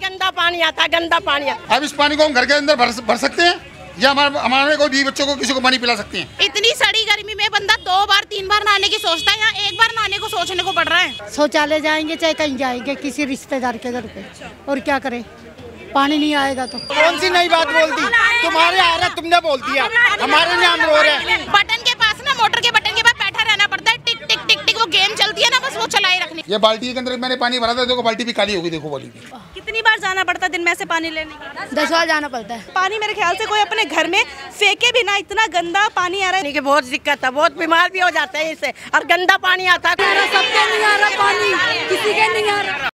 गंदा पानी आता है, गंदा पानी आता है। अब इस पानी को हम घर के अंदर भर सकते हैं या हमारे कोई भी बच्चों को किसी को पानी पिला सकते हैं? इतनी सड़ी गर्मी में बंदा 2 बार 3 बार नहाने की सोचता है, यहाँ 1 बार नहाने को सोचने को पड़ रहा है। शौचालय जाएंगे चाहे कहीं जाएंगे किसी रिश्तेदार के घर पे, और क्या करें, पानी नहीं आएगा तो। कौन सी नई बात बोलती, तुम्हारे आ रहा तुमने बोल दिया, हमारे नाम रो रहे हैं। बटन के पास ना, मोटर के बटन के पास बैठा रहना पड़ता है, टिक टिक टिक टिक वो गेम चलती है ना, बस वो चलाए रखनी। ये बाल्टी के अंदर मैंने पानी भरा था, देखो बाल्टी भी काली हो गई, देखो बाल्टी। कितनी बार जाना पड़ता है दिन में से पानी लेने के लिए? 10 बार जाना पड़ता है। पानी मेरे ख्याल से कोई अपने घर में फेंके भी ना, इतना गंदा पानी आ रहा है कि बहुत दिक्कत है, बहुत बीमार भी हो जाते हैं इससे, और गंदा पानी आता है। सबके नहीं आ रहा पानी, किसी के नहीं आ रहा।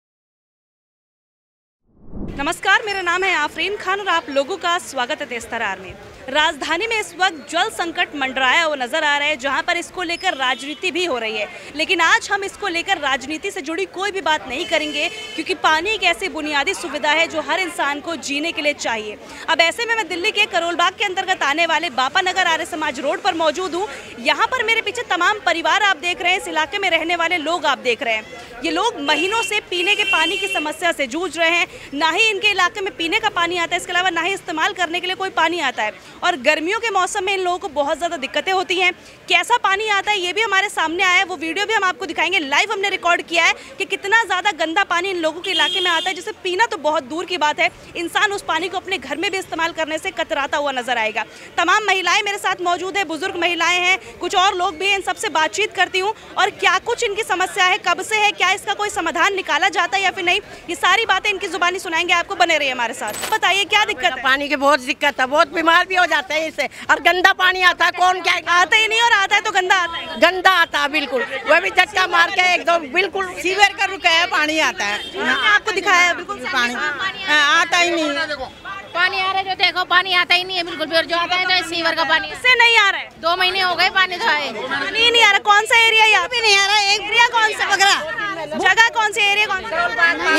नमस्कार, मेरा नाम है आफरीन खान और आप लोगों का स्वागत है तेज तरार में। राजधानी में इस वक्त जल संकट मंडराया हुआ नजर आ रहा है, जहां पर इसको लेकर राजनीति भी हो रही है। लेकिन आज हम इसको लेकर राजनीति से जुड़ी कोई भी बात नहीं करेंगे, क्योंकि पानी एक ऐसी बुनियादी सुविधा है जो हर इंसान को जीने के लिए चाहिए। अब ऐसे में मैं दिल्ली के करोल बाग के अंतर्गत आने वाले बापा नगर आर्य समाज रोड पर मौजूद हूँ। यहाँ पर मेरे पीछे तमाम परिवार आप देख रहे हैं, इस इलाके में रहने वाले लोग आप देख रहे हैं। ये लोग महीनों से पीने के पानी की समस्या से जूझ रहे हैं। ना ही इनके इलाके में पीने का पानी आता है, इसके अलावा ना ही इस्तेमाल करने के लिए कोई पानी आता है। और गर्मियों के मौसम में इन लोगों को बहुत ज़्यादा दिक्कतें होती हैं। कैसा पानी आता है ये भी हमारे सामने आया है, वो वीडियो भी हम आपको दिखाएंगे। लाइव हमने रिकॉर्ड किया है कि कितना ज़्यादा गंदा पानी इन लोगों के इलाके में आता है, जिसे पीना तो बहुत दूर की बात है, इंसान उस पानी को अपने घर में भी इस्तेमाल करने से कतराता हुआ नजर आएगा। तमाम महिलाएं मेरे साथ मौजूद है, बुजुर्ग महिलाएं हैं, कुछ और लोग भी हैं। इन सबसे बातचीत करती हूँ और क्या कुछ इनकी समस्या है, कब से है, क्या इसका कोई समाधान निकाला जाता है या फिर नहीं, ये सारी बातें इनकी जुबानी सुनाएंगे आपको। बने रहिए हमारे साथ। बताइए क्या दिक्कत है? पानी की बहुत दिक्कत है, बहुत बीमार भी हो जाते हैं इससे, और गंदा पानी आता है। कौन क्या आता ही नहीं, और आता है तो गंदा आता है। गंदा आता है बिल्कुल, वह भी झटका मार के एकदम बिल्कुल सीवर का रुका है, पानी आता है। आपको दिखाया है बिल्कुल पानी आता ही नहीं। पानी आ रहा है जो देखो, पानी आता ही नहीं है बिल्कुल भी, और जो आता है तो सीवर का पानी इससे नहीं आ रहा है। 2 महीने हो गए पानी तो आए, पानी नहीं आ रहा। कौन सा एरिया? यहाँ पे नहीं आ रहा। एक एरिया कौन सा पकड़ा? जगह कौन सी, एरिया कौन सा?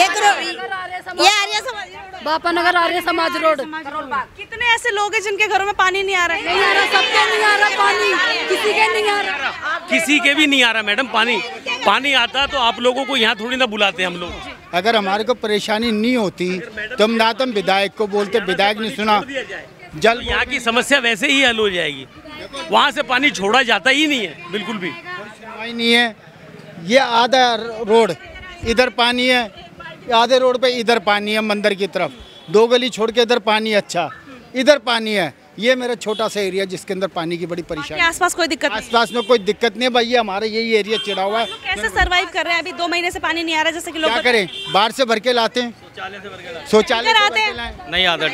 ये आर्य समाज, बापा नगर आर्य समाज रोड। कितने ऐसे लोग हैं जिनके घरों में पानी नहीं आ रहा है? नहीं आ रहा, सबके नहीं आ रहा पानी, किसी के नहीं आ रहा। किसी के भी नहीं आ रहा मैडम पानी आता तो आप लोगों को यहाँ थोड़ी ना बुलाते हम लोग। अगर हमारे को परेशानी नहीं होती तो हम ना तो विधायक को बोलते, विधायक ने सुना, जल यहाँ की समस्या वैसे ही हल हो जाएगी। वहाँ से पानी छोड़ा जाता ही नहीं है बिल्कुल भी, नहीं है। ये आधा रोड इधर पानी है, आधे रोड पे इधर पानी है, मंदिर की तरफ 2 गली छोड़ के इधर पानी, अच्छा इधर पानी है। ये मेरा छोटा सा एरिया जिसके अंदर पानी की बड़ी परेशानी। आसपास कोई दिक्कत? आसपास में कोई दिक्कत नहीं है भैया, हमारा यही एरिया चिड़ा हुआ है। कैसे सरवाइव कर रहे हैं? अभी 2 महीने से पानी नहीं आ रहा, जैसे कि लोग क्या करें, बाहर से भर के लाते हैं, शौचालय आते हैं, नहीं आता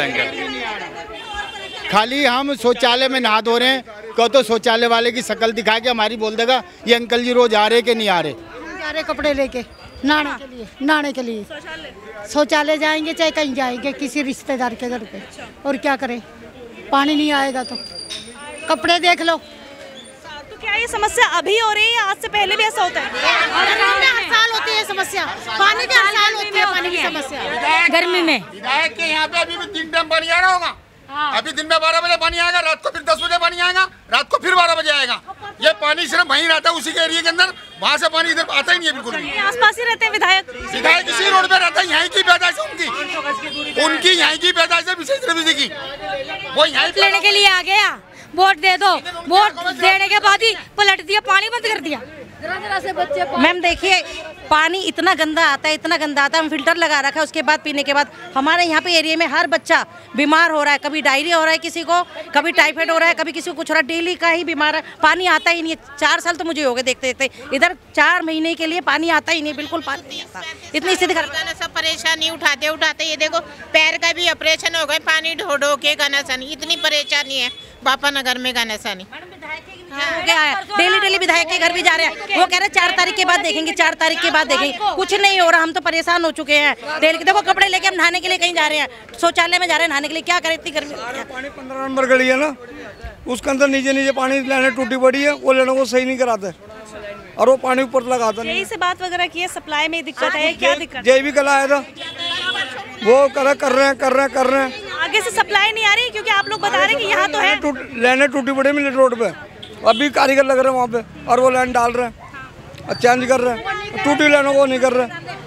टैंकर। खाली हम शौचालय में नहा धो रहे हैं, कहो तो शौचालय वाले की शक्ल दिखा के हमारी बोल देगा ये अंकल जी रोज आ रहे कि नहीं आ रहे। जा रहे कपड़े लेके नहाने के लिए शौचालय जाएंगे चाहे कहीं जाएंगे किसी रिश्तेदार के घर पे, और क्या करें, पानी नहीं आएगा तो कपड़े देख लो। तो क्या ये समस्या अभी हो रही है, आज से पहले भी ऐसा होता है? हर साल होती है समस्या, पानी की हर साल होती है पानी की समस्या गर्मी में। विधायक के यहाँ पे अभी भी 3 टाइम पानी आ रहा होगा। अभी दिन में 12 बजे पानी आएगा, रात को फिर 10 बजे पानी आएगा, रात को फिर 12 बजे आएगा। ये पानी सिर्फ वहीं रहता है उसी के एरिया के अंदर, वहाँ से पानी इधर आता ही नहीं है बिल्कुल भी। आसपास ही रहते हैं विधायक? विधायक इसी रोड पे रहता है, यहीं की पैदाइश उनकी यहीं की पैदाइश है विशेष रवि की। वो यहीं लेने के लिए आ गया, वोट दे दो, वोट देने के बाद ही पलट दिया, पानी बंद कर दिया। से बच्चे मैम देखिए, पानी इतना गंदा आता है, हम फिल्टर लगा रखा है, उसके बाद पीने के बाद हमारे यहाँ पे एरिया में हर बच्चा बीमार हो रहा है। कभी डायरिया हो रहा है किसी को, कभी टाइफाइड हो रहा है, कभी किसी को कुछ हो रहा है, डेली का ही बीमार है। पानी आता ही नहीं है, 4 साल तो मुझे हो गए देखते देखते, इधर 4 महीने के लिए पानी आता ही नहीं, बिल्कुल पानी नहीं आता। इतनी स्थिति सब परेशानी उठाते ये देखो, पैर का भी ऑपरेशन हो गए, पानी ढो ढो के घनासानी, इतनी परेशानी है बापा नगर में घनासानी। डेली विधायक के घर भी जा रहे हैं, वो कह रहे हैं 4 तारीख के बाद देखेंगे, 4 तारीख के बाद देखेंगे, कुछ नहीं हो रहा। हम तो परेशान हो चुके हैं। डेली देखो कपड़े लेके हम नहाने के लिए कहीं जा रहे हैं, शौचालय में जा रहे हैं नहाने के लिए, क्या करें इतनी गर्मी। पानी 15 नंबर गली है ना, उसके अंदर नीचे पानी लाने टूटी पड़ी है, वो लेने को सही नहीं कराते और वो पानी ऊपर लगाता नहीं। यही से बात वगैरह की है, सप्लाई में दिक्कत है, क्या दिक्कत? जय भी कल आया था, वो कर रहे हैं। आगे से सप्लाई नहीं आ रही क्योंकि आप लोग बता रहे हैं कि यहाँ तो है। लाइनें टूटी पड़ी मिनट रोड पे, अभी कारीगर लग रहे हैं वहाँ पे और वो लाइन डाल रहे हैं, चेंज कर रहे हैं, टूटी लाइनों को नहीं कर रहे।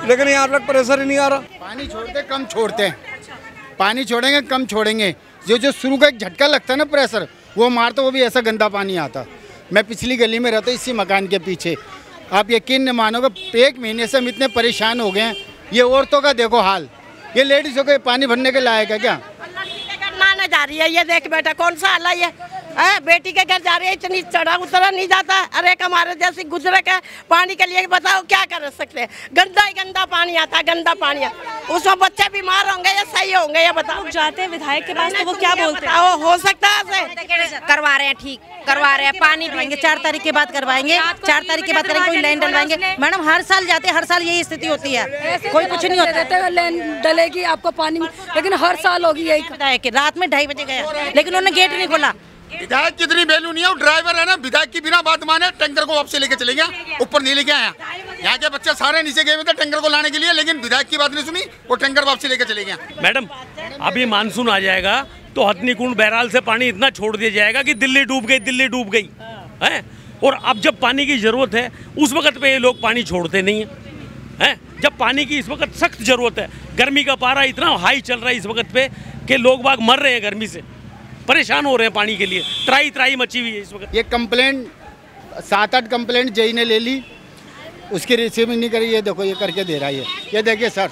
लेकिन यहाँ तक प्रेशर ही नहीं आ रहा। पानी छोड़ते कम छोड़ते हैं, पानी छोड़ेंगे कम छोड़ेंगे। जो शुरू का एक झटका लगता है ना प्रेशर, वो मारता, वो भी ऐसा गंदा पानी आता। मैं पिछली गली में रहता इसी मकान के पीछे, आप यकीन नहीं मानोगे 1 महीने से हम इतने परेशान हो गए हैं। ये औरतों का देखो हाल, ये लेडीज़ों को पानी भरने के लायक है क्या? माना जा रही है, ये देख बेटा कौन सा हाल है। बेटी के घर जा रही है, इतनी चढ़ा उतरा नहीं जाता। अरे हमारे जैसी गुजरे के पानी के लिए बताओ क्या कर सकते हैं। गंदा ही गंदा पानी आता है, गंदा पानी आता। उसमें बच्चे बीमार होंगे या सही होंगे ये बताओ। जाते हैं विधायक के पास तो वो क्या बोलते हैं? हो सकता है करवा रहे हैं, ठीक करवा रहे हैं। पानी पिएंगे 4 तारीख के बाद करवाएंगे, 4 तारीख के बाद करेंगे, कोई लाइन डलवाएंगे। मैडम हर साल जाते हैं, हर साल यही स्थिति होती है, कोई कुछ नहीं होता। लाइन डलेगी आपको पानी, लेकिन हर साल होगी यही। विधायक रात में 2:30 बजे गया, लेकिन उन्होंने गेट नहीं खोला। विधायक की इतनी वैल्यू नहीं है, वो ड्राइवर है ना, विधायक की बिना बात माने टैंकर को वापसी लेके चले गया, ऊपर नहीं लेके आया। यहाँ के बच्चे सारे नीचे गए हुए थे टैंकर को लाने के लिए, लेकिन विधायक की बात नहीं सुनी, वो टैंकर वापसी लेके चले गया। मैडम अभी मानसून आ जाएगा तो हथनी कुंड बैराल से पानी इतना छोड़ दिया जाएगा कि दिल्ली डूब गई, दिल्ली डूब गई है। और अब जब पानी की जरूरत है उस वक्त पे ये लोग पानी छोड़ते नहीं है। जब पानी की इस वक्त सख्त जरूरत है, गर्मी का पारा इतना हाई चल रहा है इस वक्त पे कि लोग बाग मर रहे हैं गर्मी से, परेशान हो रहे हैं पानी के लिए, त्राई मची हुई है इस वक्त। ये कंप्लेंट 7-8 कंप्लेंट जेई ने ले ली, उसकी रिसीविंग नहीं करी। ये देखो ये करके दे रहा है, ये देखिए सर,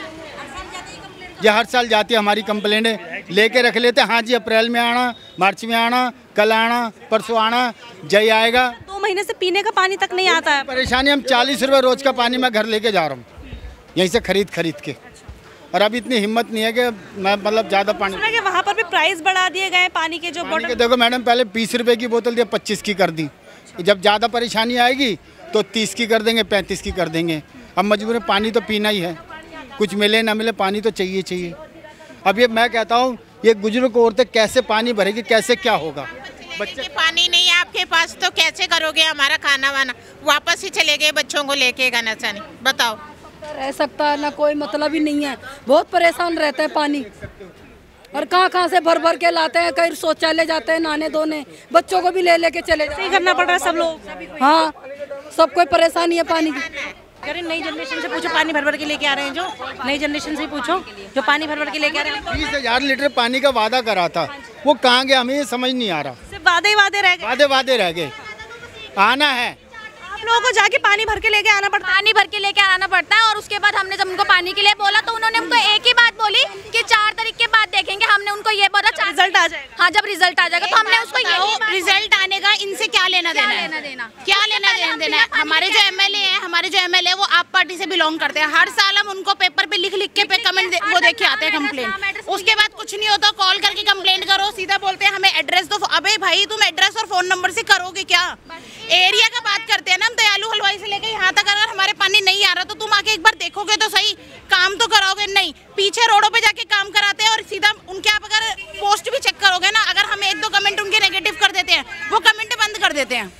ये हर साल जाती है हमारी कंप्लेंट, लेके रख लेते हैं। हाँ जी, अप्रैल में आना, मार्च में आना, कल आना, परसों आना, जय आएगा। 2 महीने से पीने का पानी तक नहीं आता है। परेशानी, हम 40 रुपये रोज का पानी मैं घर लेके जा रहा हूँ यहीं से खरीद के, और अब इतनी हिम्मत नहीं है कि मैं मतलब ज़्यादा पानी। सुना कि वहाँ पर भी प्राइस बढ़ा दिए गए पानी के, जो बोतल। देखो मैडम, पहले 20 रुपये की बोतल दिया, 25 की कर दी। जब ज़्यादा परेशानी आएगी तो 30 की कर देंगे, 35 की कर देंगे। अब मजबूर पानी तो पीना ही है, कुछ मिले ना मिले पानी तो चाहिए। अब ये मैं कहता हूँ, ये बुजुर्ग औरतें कैसे पानी भरेगी, कैसे क्या होगा? बच्चे पानी नहीं है आपके पास तो कैसे करोगे हमारा खाना वाना? वापस ही चले गए बच्चों को लेके गनाचानी, बताओ। रह सकता है ना, कोई मतलब ही नहीं है, बहुत परेशान रहते हैं पानी। और कहाँ से भर के लाते हैं, कहीं शौचालय जाते हैं नहाने धोने, बच्चों को भी लेके चले जाते करना पड़ रहा है सब लोग। हाँ, सब कोई परेशानी है पानी की। अरे नई जनरेशन से पूछो, पानी भर के लेके आ रहे हैं, जो नई जनरेशन से पूछो जो पानी भर के लेके आ रहे हैं। 20,000 लीटर पानी का वादा करा था, वो कहाँ गया हमें ये समझ नहीं आ रहा। सिर्फ वादे रह गए। आना है, आप लोगों को जाके पानी भर के लेके आना पड़ता है। पानी भर के लेके आना पड़ता है। और उसके बाद हमने जब उनको पानी के लिए बोला तो उन्होंने हमको एक ही बात बोली कि 4 तारीख के बाद देखेंगे। हमने उनको ये बोला रिजल्ट आ जाएगा। हाँ, जब रिजल्ट आ जाएगा तो हमने उसको रिजल्ट आने का इनसे क्या लेना देना है? हमारे जो एमएलए वो आप पार्टी से बिलोंग करते हैं। हर साल हम उनको पेपर पे लिख के कमेंट वो देखे आते हैं कंप्लेंट, उसके बाद कुछ नहीं होता। कॉल करके कंप्लेंट करो, सीधा बोलते हैं हमें एड्रेस दो। अबे भाई, तुम एड्रेस और फोन नंबर से करोगे क्या? एरिया का बात करते हैं ना हम, दयालु हलवाई से लेके यहाँ तक। अगर हमारे पानी नहीं आ रहा तो तुम आके एक बार देखोगे तो सही, काम तो कराओगे नहीं। पीछे रोडों पे जाके काम कराते हैं और सीधा उनके आप अगर पोस्ट भी चेक करोगे ना, अगर हम 1-2 कमेंट उनके नेगेटिव कर देते हैं, वो कमेंट बंद कर देते हैं,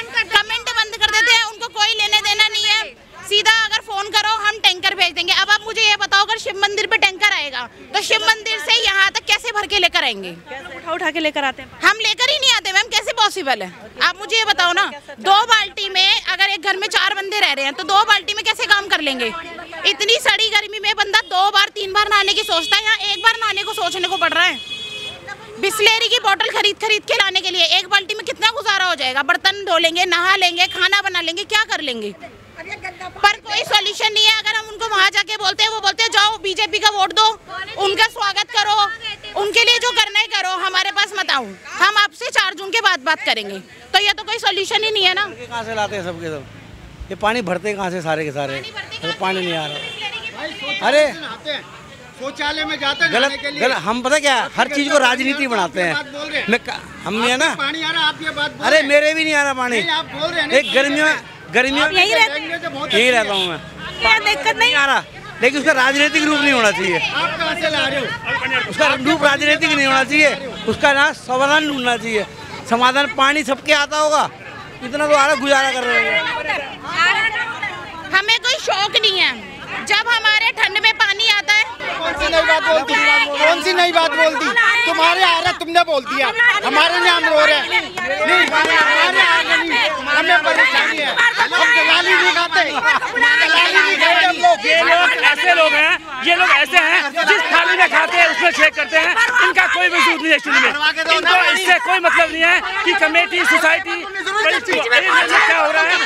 उनको कोई लेने देना नहीं है। सीधा अगर फोन करो हम टैंकर भेज देंगे। अब आप मुझे ये बताओ, अगर शिव मंदिर पे टैंकर आएगा तो शिव मंदिर से यहाँ तक कैसे भर के लेकर आएंगे? उठा के लेकर आते हैं। हम लेकर ही नहीं आते मैम, कैसे पॉसिबल है? आप मुझे ये बताओ ना, 2 बाल्टी में अगर एक घर में 4 बंदे रह रहे हैं तो 2 बाल्टी में कैसे काम कर लेंगे? इतनी सड़ी गर्मी में बंदा 2 बार 3 बार नहाने की सोचता है, यहाँ 1 बार नहाने को सोचने को पड़ रहा है। बिस्लेरी की बोतल खरीद के लाने के लिए 1 बाल्टी में कितना गुजारा हो जाएगा? बर्तन धो लेंगे, नहा लेंगे, खाना बना लेंगे, क्या कर लेंगे? पर कोई सॉल्यूशन नहीं है। अगर हम उनको वहाँ जाके बोलते हैं, वो बोलते हैं जाओ बीजेपी का वोट दो, उनका स्वागत करो, उनके लिए जो करना है करो, हमारे पास मत आओ, हम आपसे 4 जून के बाद बात करेंगे। तो ये तो कोई सॉल्यूशन ही नहीं है ना। कहाँ से लाते हैं सबके सब? ये पानी भरते कहाँ से सारे के सारे? पानी नहीं आ रहा। अरे शौचालय में जाते हैं गलत। हम पता क्या, हर चीज को राजनीति बनाते हैं। हम नहीं है ना, पानी आ रहा, आप ये बात अरे मेरे भी नहीं आ रहा पानी। आप बोल रहे हैं एक गर्मियों यही रहता हूँ मैं, दिक्कत नहीं आ रहा, लेकिन उसका राजनीतिक रूप नहीं होना चाहिए। आप कहाँ से ला रहे हो? उसका रूप राजनीतिक नहीं होना चाहिए, उसका ना समाधान ढूंढना चाहिए। समाधान पानी सबके आता होगा, इतना तो आ रहा, गुजारा कर रहे हैं। हमें कोई शौक नहीं है। जब हमारे ठंड में पानी आता है, कौन सी नई बात बोलती? कौन सी नई बात बोलती? तुम्हारे आ रहा, तुमने बोल दिया, हमारे नाम रो रहे हैं। हमें परेशानी है, हम दलाली नहीं खाते, दलाली नहीं खाते हम लोग। ये लोग ऐसे लोग हैं, ये लोग ऐसे हैं जिस थाली में खाते हैं उसमें छेक करते हैं। इनका कोई वजूद नहीं एक्चुअली में, इनको इससे कोई मतलब नहीं है कि कमेटी सोसाइटी क्या हो रहा है।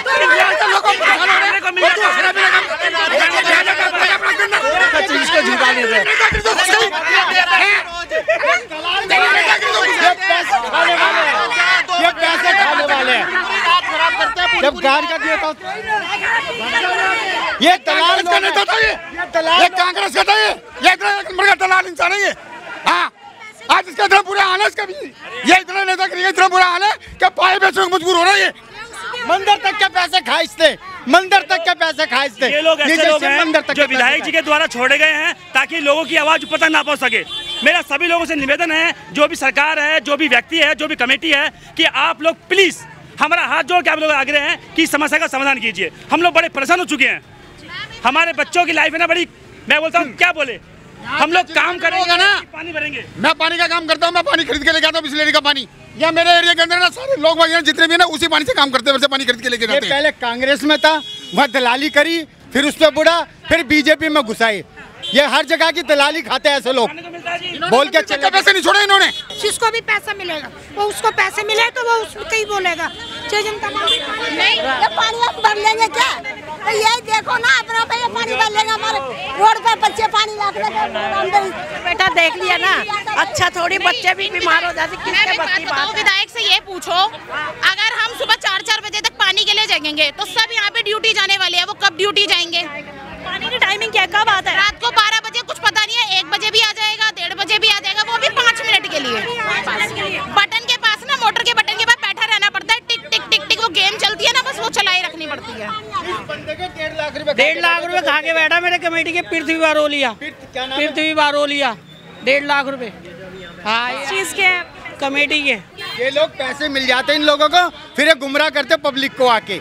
इसको झुका लेते हैं। ये पैसे खाने वाले हैं, जब गाड़ का दिया था ये दलाल का नेता था, ये कांग्रेस का था, ये इतना एक नंबर का दलाल इंसान है ये। हाँ, आज इसका इतना बुरा हाल है, इसका भी ये इतना नेता के लिए इतना बुरा हाल है कि पाए बेचने को मजबूर हो रहा है। ये मंदिर तक के पैसे खाइजते, मंदिर तक के पैसे खाइजते। ये लोग ऐसे लोग हैं जो विधायक जी के द्वारा छोड़े गए हैं ताकि लोगों की आवाज ऊपर तक ना पहुंच सके। मेरा सभी लोगों से निवेदन है, जो भी सरकार है, जो भी व्यक्ति है, जो भी कमेटी है, कि आप लोग प्लीज हमारा हाथ जोड़ के आप लोग आग्रह हैं कि समस्या का समाधान कीजिए। हम लोग बड़े परेशान हो चुके हैं, हमारे बच्चों की लाइफ है ना बड़ी, मैं बोलता हूँ क्या बोले, हम लोग काम करेंगे ना, पानी भरेंगे। मैं पानी का काम करता हूँ, मैं पानी खरीद के लेके आता हूँ, बिस्लेरी का पानी। या मेरे एरिया के अंदर ना सारे लोग जितने भी ना उसी पानी से काम करते हैं, वैसे पानी खरीद के लेके जाते हैं। पहले कांग्रेस में था, वहाँ दलाली करी, फिर उस पर बुरा, फिर बीजेपी में घुसाई। ये हर जगह की दलाली खाते हैं ऐसे लोग, बोल के चले। पैसे नहीं छोड़े इन्होंने, जिसको भी पैसा मिलेगा वो उसको पैसे मिले तो वो उसको ही बोलेगा। जनता नहीं, ये पानी हम भर लेंगे क्या? तो यही देखो ना, अपना पे ये पानी भर लेंगे, हमारे रोड पर बच्चे पानी लाते। बेटा देख लिया ना, अच्छा थोड़ी बच्चे भी बीमार हो जाते। किसके बस की बात? विधायक से ये पूछो, अगर हम सुबह 4-4 बजे तक पानी के लिए जाएंगे तो सब यहाँ पे ड्यूटी जाने वाले हैं, वो कब ड्यूटी जाएंगे? पानी की टाइमिंग क्या, कब आता है? रात को 12 बजे, कुछ पता नहीं है, 1 बजे भी आ जाएगा, 1:30 बजे भी आ जाएगा, वो भी 5 मिनट के लिए। बटन के पास ना, मोटर के बटन के पास बैठा रहना पड़ता है, टिक टिक टिक टिक, वो गेम चलती है ना, बस वो चलाई रखनी पड़ती है। 1.5 लाख रुपए खा के बैठा मेरे कमेटी के पृथ्वी बारोलिया, पृथ्वी बारोलिया 1.5 लाख रुपए। हाँ, चीज के कमेटी के ये लोग पैसे मिल जाते हैं इन लोगों को, फिर ये गुमराह करते पब्लिक को आके।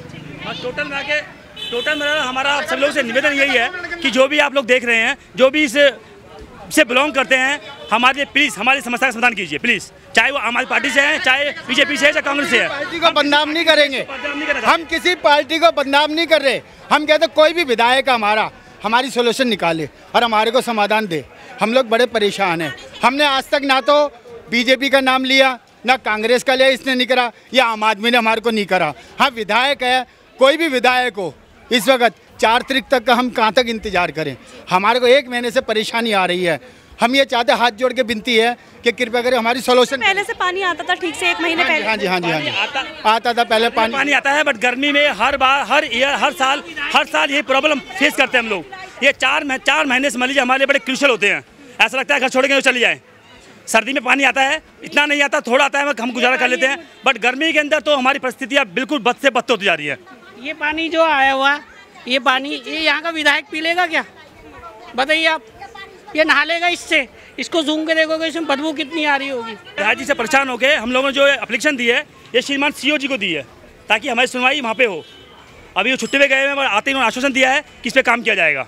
टोटल मेरा हमारा आप सब लोगों से निवेदन यही है कि जो भी आप लोग देख रहे हैं, जो भी इससे बिलोंग करते हैं, हमारे प्लीज हमारी समस्या का समाधान कीजिए प्लीज। चाहे वो आम आदमी पार्टी से है, चाहे बीजेपी से है, चाहे कांग्रेस से है। पार्टी को बदनाम नहीं करेंगे, हम किसी पार्टी को बदनाम नहीं कर रहे। हम कहते कोई भी विधायक हमारी सोल्यूशन निकाले और हमारे को समाधान दे। हम लोग बड़े परेशान हैं। हमने आज तक ना तो बीजेपी का नाम लिया, ना कांग्रेस का लिया, इसने नहीं करा, या आम आदमी ने हमारे को नहीं करा। हाँ, विधायक है, कोई भी विधायक हो, इस वक्त 4 तारीख तक का हम कहाँ तक इंतजार करें? हमारे को 1 महीने से परेशानी आ रही है। हम ये चाहते, हाथ जोड़ के विनती है कि कृपया करें हमारी सोल्यूशन। पहले से पानी आता था ठीक से 1 महीने पहले? हाँ जी, आता था पहले पानी आता है, बट गर्मी में हर बार, हर साल ये प्रॉब्लम फेस करते हैं हम लोग। ये 4 महीने से मान लीजिए हमारे बड़े क्रूशल होते हैं, ऐसा लगता है घर छोड़ के चले जाए। सर्दी में पानी आता है, इतना नहीं आता, थोड़ा आता है, हम गुजारा कर लेते हैं, बट गर्मी के अंदर तो हमारी परिस्थितियाँ बिल्कुल बद से बदतर होती जा रही है। ये पानी जो आया हुआ, ये पानी ये यहाँ का विधायक पी लेगा क्या? बताइए आप, ये नहा लेगा इससे? इसको जूम के देखोगे इसमें बदबू कितनी आ रही होगी। विधायक जी से परेशान हो गए, हम लोगों ने जो एप्लीकेशन दी है ये श्रीमान सीओ जी को दी है ताकि हमारी सुनवाई वहाँ पे हो। अभी वो छुट्टी पे गए हैं, आते ही उन्होंने आश्वासन दिया है कि इस पर काम किया जाएगा।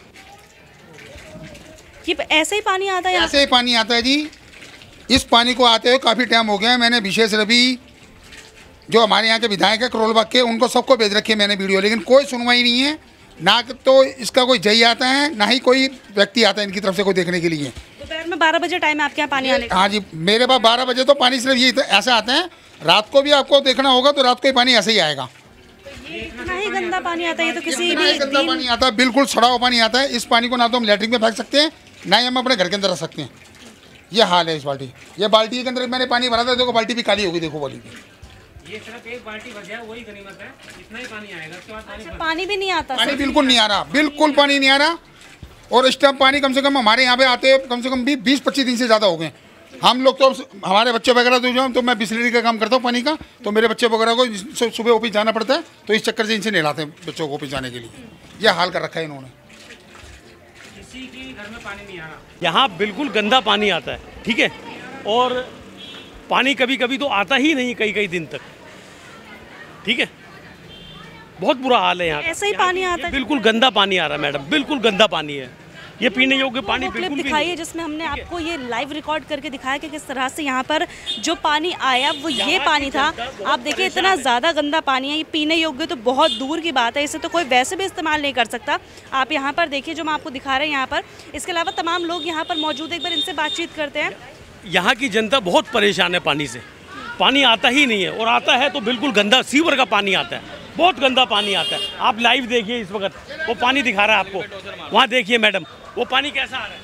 ये ऐसे ही पानी आता है? ऐसे ही पानी आता है जी। इस पानी को आते हुए काफ़ी टाइम हो गया है। मैंने विशेष रवि जो हमारे यहाँ के विधायक है करोलबाग के, उनको सबको भेज रखी है मैंने वीडियो, लेकिन कोई सुनवाई नहीं है। ना तो इसका कोई जई आता है, ना ही कोई व्यक्ति आता है इनकी तरफ से कोई देखने के लिए। दोपहर में 12 बजे टाइम है आपके यहाँ पानी आने का? हाँ जी, मेरे पास 12 बजे तो पानी सिर्फ ये ऐसे आता है। रात को भी आपको देखना होगा तो रात को ही पानी ऐसे ही आएगा। इतना ही गंदा पानी आता है, ये तो किसी भी गंदा पानी आता है, बिल्कुल सड़ा हुआ पानी आता है। इस पानी को ना तो हम लैट्रिन में फेंक सकते हैं, ना ही हम अपने घर के अंदर रख सकते हैं। ये हाल है इस बाल्टी। ये बाल्टी के अंदर मैंने पानी भरा था, देखो बाल्टी भी काली होगी, देखो बाल्टी। ये सिर्फ एक बाल्टी भर जाए वही गनीमत है, इतना ही पानी आएगा, उसके बाद पानी भी नहीं आता? पानी बिल्कुल नहीं आ रहा, बिल्कुल पानी नहीं आ रहा। और इस टाइम पानी कम से कम हमारे यहाँ पे आते हैं कम से कम 20-25 दिन से ज़्यादा हो गए। हम लोग तो हमारे बच्चे वगैरह तो मैं बिस्लरी का काम करता हूँ पानी का, तो मेरे बच्चे वगैरह को सुबह ऑफिस जाना पड़ता है, तो इस चक्कर से इनसे नहलाते हैं बच्चों को ऑफिस जाने के लिए। यह हाल कर रखा है इन्होंने। किसी के घर में पानी नहीं आ रहा। यहाँ बिल्कुल गंदा पानी आता है, ठीक है, और पानी कभी कभी तो आता ही नहीं कई दिन तक, ठीक है। बहुत बुरा हाल है यहाँ। ऐसे ही पानी आता है? बिल्कुल गंदा पानी आ रहा है मैडम, बिल्कुल गंदा पानी है। ये पीने योग्य पानी क्लिप बिल्कुल भी दिखाई है नहीं। जिसमें हमने आपको ये लाइव रिकॉर्ड करके दिखाया कि किस तरह से यहाँ पर जो पानी आया वो ये पानी था। आप देखिए इतना ज़्यादा गंदा पानी है, ये पीने योग्य तो बहुत दूर की बात है, इसे तो कोई वैसे भी इस्तेमाल नहीं कर सकता। आप यहाँ पर देखिए जो हम आपको दिखा रहे हैं यहाँ पर। इसके अलावा तमाम लोग यहाँ पर मौजूद हैं, एक बार इनसे बातचीत करते हैं। यहाँ की जनता बहुत परेशान है पानी से, पानी आता ही नहीं है और आता है तो बिल्कुल गंदा सीवर का पानी आता है, बहुत गंदा पानी आता है। आप लाइव देखिए इस वक्त वो पानी दिखा रहा है आपको, वहाँ देखिए मैडम वो पानी कैसा आ रहा है।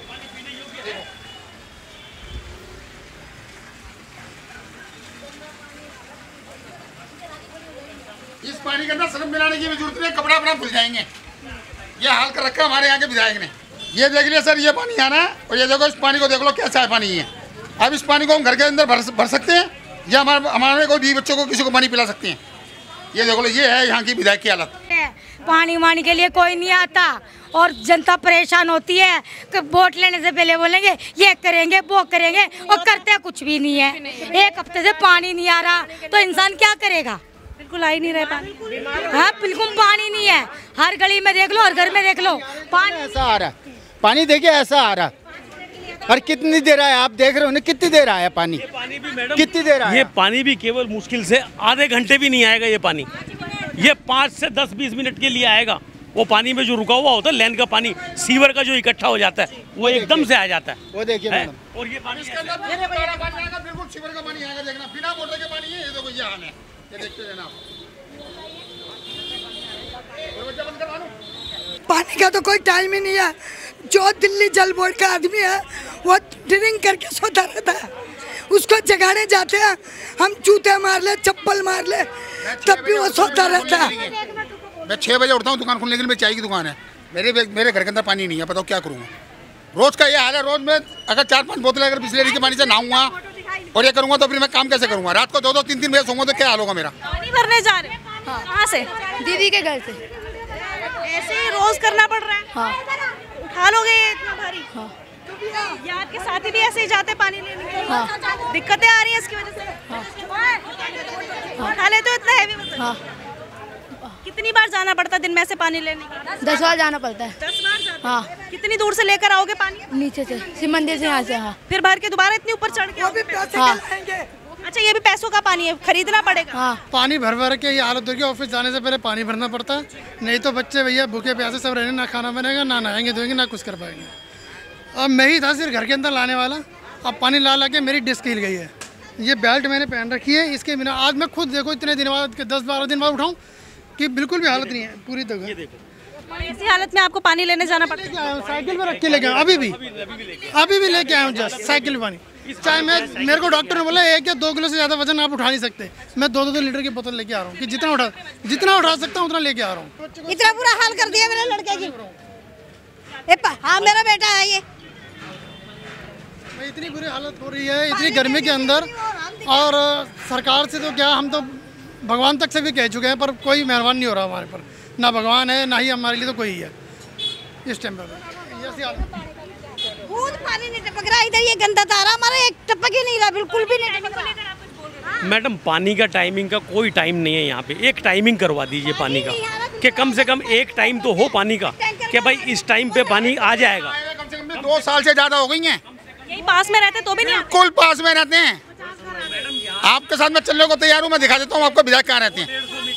इस पानी के अंदर सर्फ मिलाने की भी जरूरत नहीं, कपड़ा अपना धुल जाएंगे। ये हाल कर रखा है हमारे यहाँ के विधायक ने। ये देख लिया सर, ये पानी आना है और ये देखो इस पानी को देख लो कैसा है पानी है। अब इस पानी को हम घर के अंदर भर सकते हैं या हमारे कोई 20 बच्चों को किसी को पानी पिला सकते हैं। ये देखो लो, ये है यहाँ की विधायक की हालत। पानी वानी के लिए कोई नहीं आता और जनता परेशान होती है कि वोट लेने से पहले बोलेंगे ये करेंगे वो करेंगे और करते कुछ भी नहीं है। एक हफ्ते से पानी नहीं आ रहा तो इंसान क्या करेगा? बिल्कुल आ ही नहीं रहा पानी। हाँ बिल्कुल पानी नहीं है, हर गली में देख लो, हर घर में देख लो पानी ऐसा आ रहा है। पानी देखिए ऐसा आ रहा है और कितनी देर आया, आप देख रहे हो ना कितनी देर आया पानी, कितनी देर आया। ये पानी भी केवल मुश्किल से आधे घंटे भी नहीं आएगा ये पानी, ये 5 से 10-20 मिनट के लिए आएगा। वो पानी में जो रुका हुआ होता है लैंड का पानी, सीवर का जो इकट्ठा हो जाता है वो एकदम से आ जाता है। वो देखिए मैडम, और ये पानी बिल्कुल सीवर का पानी आएगा, देखना बिना मोटर के पानी है। ये देखो ये हाल है, ये देखते रहना। पानी का तो कोई टाइम ही नहीं है। जो दिल्ली जल बोर्ड का आदमी है वो ड्रिंक करके सोता रहता है, उसको जगाने जाते हैं हम, जूते मार ले चप्पल मार ले तब भी वो सोता रहता है। मैं 6 बजे उठता हूँ दुकान खोलने के लिए, मेरी चाय की दुकान है, मेरे घर के अंदर पानी नहीं है, बताओ क्या करूँगा। रोज का ये हाल है, रोज में अगर 4-5 बोतलें अगर बिस्लेरी के पानी से नहाऊंगा और ये करूँगा तो फिर मैं काम कैसे करूँगा? रात को 2-2, 3-3 बजे सोऊंगा तो क्या हाल होगा मेरा? पानी भरने जा रहे हैं कहाँ से? दीदी के घर से। ऐसे ही रोज करना पड़ रहा है। हाँ। उठा लोगे ये इतना भारी? हाँ। ये आपके साथी भी ऐसे ही जाते पानी लेने के लिए? हाँ। दिक्कतें आ रही हैं इसकी वजह से? उठा लेते हो इतना हैवी? हाँ। कितनी बार जाना पड़ता है दिन में से पानी लेने के लिए? 10 बार जाना पड़ता है। 10 बार जाते? हाँ। कितनी दूर से लेकर आओगे पानी? नीचे से, शिव मंदिर से, यहाँ से। हाँ। फिर भर के दोबारा इतनी ऊपर चढ़ के? हाँ। अच्छा ये भी पैसों का पानी है, खरीदना पड़ेगा? हाँ। पानी भर के ये हालत होगी, ऑफिस जाने से पहले पानी भरना पड़ता है, नहीं तो बच्चे भैया भूखे प्यासे सब रहने, ना खाना बनेगा, ना नहाएंगे धोएंगे, ना कुछ कर पाएंगे। अब मैं ही था सिर्फ घर के अंदर लाने वाला, अब पानी ला के मेरी डिस्क हिल गई है। ये बेल्ट मैंने पहन रखी है, इसके बिना आज मैं खुद देखो इतने दिन बाद 10-12 दिन बाद उठाऊँ कि बिल्कुल भी हालत नहीं है पूरी तरह। इसी हालत में आपको पानी लेने जाना पड़ता है? साइकिल में रख के लेके आया, अभी भी लेके आया हूँ जस्ट साइकिल में पानी। चाहे मेरे को डॉक्टर ने बोला 1 या 2 किलो से ज़्यादा वजन आप उठा नहीं सकते, मैं 2-2 लीटर की बोतल लेके आ रहा हूँ कि जितना उठा सकता हूँ उतना लेके आ रहा हूँ। इतना बुरा हाल कर दिया मेरे लड़के की। हाँ मेरा बेटा है ये। इतनी बुरी हालत हो रही है इतनी गर्मी के अंदर, और सरकार से तो क्या, हम तो भगवान तक से भी कह चुके हैं पर कोई मेहरबान नहीं हो रहा हमारे पर, ना भगवान है ना ही हमारे लिए तो कोई है इस टाइम पर। बहुत पानी नहीं टपक रहा इधर, ये गंदा तारा हमारा एक टपक ही नहीं रहा, बिल्कुल भी नहीं टपक रहा। मैडम पानी का टाइमिंग का कोई टाइम नहीं है यहाँ पे, एक टाइमिंग करवा दीजिए पानी का कि कम से कम एक टाइम तो हो पानी का कि भाई इस टाइम पे पानी आ जाएगा। कम से कम 2 साल से ज़्यादा हो गई हैं। यही पास में रहते तो भी नहीं? बिल्कुल पास में रहते हैं, आपके साथ मैं चलने को तैयार हूँ, मैं दिखा देता हूँ आपको विधायक कहाँ रहते हैं।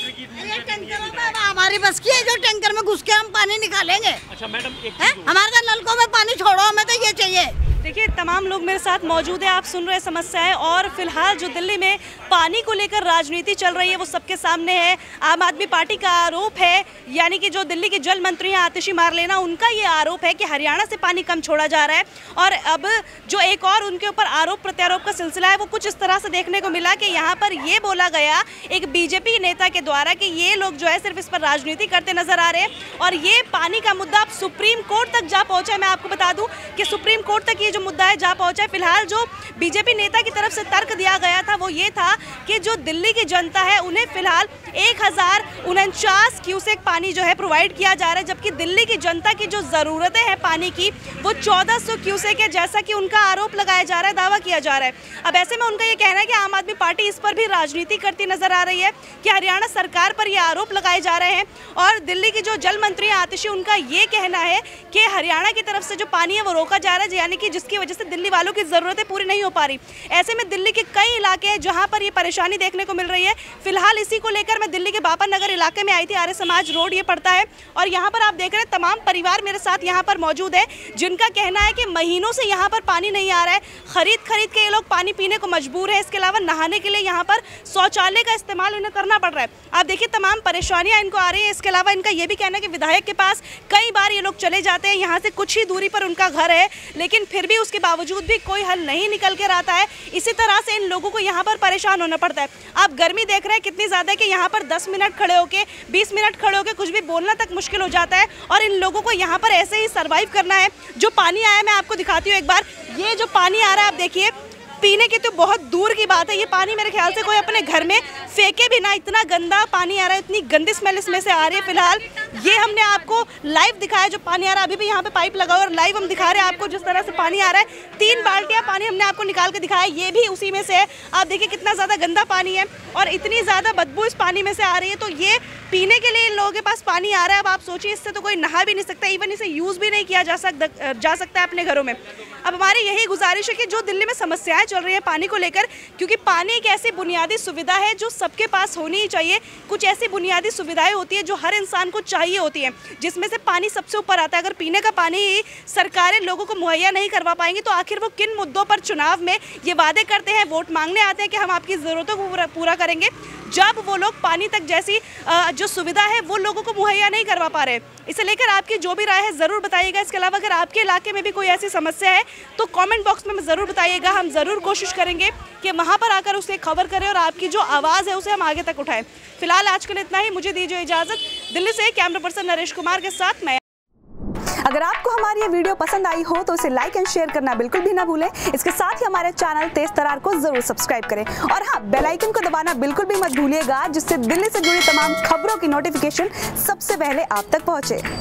हमारी बस की है जो टैंकर में घुस के हम पानी निकालेंगे। अच्छा मैडम हमारे तो नलकों में पानी छोड़ो, हमें तो ये चाहिए। देखिए तमाम लोग मेरे साथ मौजूद हैं, आप सुन रहे समस्याएं, और फिलहाल जो दिल्ली में पानी को लेकर राजनीति चल रही है वो सबके सामने है। आम आदमी पार्टी का आरोप है, यानी कि जो दिल्ली के जल मंत्री हैं आतिशी मारलेना, उनका ये आरोप है कि हरियाणा से पानी कम छोड़ा जा रहा है। और अब जो एक और उनके ऊपर आरोप प्रत्यारोप का सिलसिला है वो कुछ इस तरह से देखने को मिला कि यहाँ पर ये बोला गया एक बीजेपी नेता के द्वारा कि ये लोग जो है सिर्फ इस पर राजनीति करते नजर आ रहे हैं, और ये पानी का मुद्दा अब सुप्रीम कोर्ट तक जा पहुंचा है। मैं आपको बता दूं कि सुप्रीम कोर्ट तक ये जो मुद्दा है, जा पहुंचा है। फिलहाल जो बीजेपी नेता की तरफ से तर्क दिया गया था वो ये था कि जो दिल्ली की जनता है उन्हें फिलहाल 1049 क्यूसेक पानी जो है प्रोवाइड किया जा रहा है, जबकि दिल्ली की जनता की जो ज़रूरतें हैं पानी की वो 1400 क्यूसेक है, जैसा कि उनका आरोप लगाया जा रहा है, दावा किया जा रहा है। अब ऐसे में उनका ये कहना है कि आम आदमी पार्टी इस पर भी राजनीति करती नजर आ रही है कि हरियाणा सरकार पर ये आरोप लगाए जा रहे हैं। और दिल्ली की जो जल मंत्री आतिशी, उनका ये कहना है कि हरियाणा की तरफ से जो पानी है वो रोका जा रहा है, यानी कि जिसकी वजह से दिल्ली वालों की ज़रूरतें पूरी नहीं हो पा रही। ऐसे में दिल्ली के कई इलाके हैं जहाँ पर ये परेशानी देखने को मिल रही है। फिलहाल इसी को लेकर मैं दिल्ली के बापा नगर इलाके में आई थी, आर्य समाज रोड ये पड़ता है, और यहाँ पर आप देख रहे हैं तमाम परिवार मेरे साथ यहाँ पर मौजूद है, जिनका कहना है कि महीनों से यहाँ पर पानी नहीं आ रहा है। खरीद के ये लोग पानी पीने को मजबूर है। इसके अलावा नहाने के लिए यहाँ पर शौचालय का इस्तेमाल इन्हें करना पड़ रहा है। आप देखिए तमाम परेशानियां इनको आ रही है। इसके अलावा इनका ये भी कहना है कि विधायक के पास कई बार ये लोग चले जाते हैं, यहाँ से कुछ ही दूरी पर उनका घर है, लेकिन फिर भी उसके बावजूद भी कोई हल नहीं निकल कर आता है। इसी तरह से इन लोगों को यहाँ पर परेशान होना पड़ता है। आप गर्मी देख रहे हैं कितनी ज़्यादा है कि यहाँ पर 10 मिनट खड़े होके 20 मिनट खड़े होके कुछ भी बोलना तक मुश्किल हो जाता है, और इन लोगों को यहाँ पर ऐसे ही सर्वाइव करना है। जो पानी आया मैं आपको दिखाती हूँ एक बार। ये जो पानी आ रहा है आप देखिए, पीने की तो बहुत दूर की बात है। ये पानी मेरे ख्याल से कोई अपने घर में फेंके भी ना, इतना गंदा पानी आ रहा है, इतनी गंदी स्मेल इसमें से आ रही है। फिलहाल ये हमने आपको लाइव दिखाया जो पानी आ रहा है, अभी भी यहाँ पे पाइप लगा हुआ और लाइव हम दिखा रहे हैं आपको जिस तरह से पानी आ रहा है। 3 बाल्टियाँ पानी हमने आपको निकाल के दिखाया, ये भी उसी में से है। आप देखिए कितना ज़्यादा गंदा पानी है और इतनी ज़्यादा बदबू इस पानी में से आ रही है। तो ये पीने के लिए इन लोगों के पास पानी आ रहा है। अब आप सोचिए, इससे तो कोई नहा भी नहीं सकता, इवन इसे यूज़ भी नहीं किया जा सकता है अपने घरों में। अब हमारी यही गुजारिश है कि जो दिल्ली में समस्याएं चल रही है पानी को लेकर, क्योंकि पानी एक ऐसी बुनियादी सुविधा है जो सबके पास होनी ही चाहिए। कुछ ऐसी बुनियादी सुविधाएं होती है जो हर इंसान को चाहिए होती है, जिसमें से पानी सबसे ऊपर आता है। अगर पीने का पानी ही सरकारें लोगों को मुहैया नहीं करवा पाएंगी तो आखिर वो किन मुद्दों पर चुनाव में ये वादे करते हैं, वोट मांगने आते हैं कि हम आपकी ज़रूरतों को पूरा करेंगे, जब वो लोग पानी तक जैसी जो सुविधा है वो लोगों को मुहैया नहीं करवा पा रहे। इसे लेकर आपकी जो भी राय है ज़रूर बताइएगा। इसके अलावा अगर आपके इलाके में भी कोई ऐसी समस्या है तो कमेंट बॉक्स में ज़रूर बताइएगा। हम ज़रूर कोशिश करेंगे कि वहाँ पर आकर उसे खबर करें और आपकी जो आवाज़ है उसे हम आगे तक उठाएं। फिलहाल आज के लिए इतना ही, मुझे दीजिए इजाज़त। दिल्ली से कैमरा पर्सन नरेश कुमार के साथ मैं। अगर आपको हमारी ये वीडियो पसंद आई हो तो इसे लाइक एंड शेयर करना बिल्कुल भी ना भूलें। इसके साथ ही हमारे चैनल तेज तरार को जरूर सब्सक्राइब करें, और हाँ, बेल आइकन को दबाना बिल्कुल भी मत भूलिएगा, जिससे दिल्ली से जुड़ी तमाम खबरों की नोटिफिकेशन सबसे पहले आप तक पहुंचे।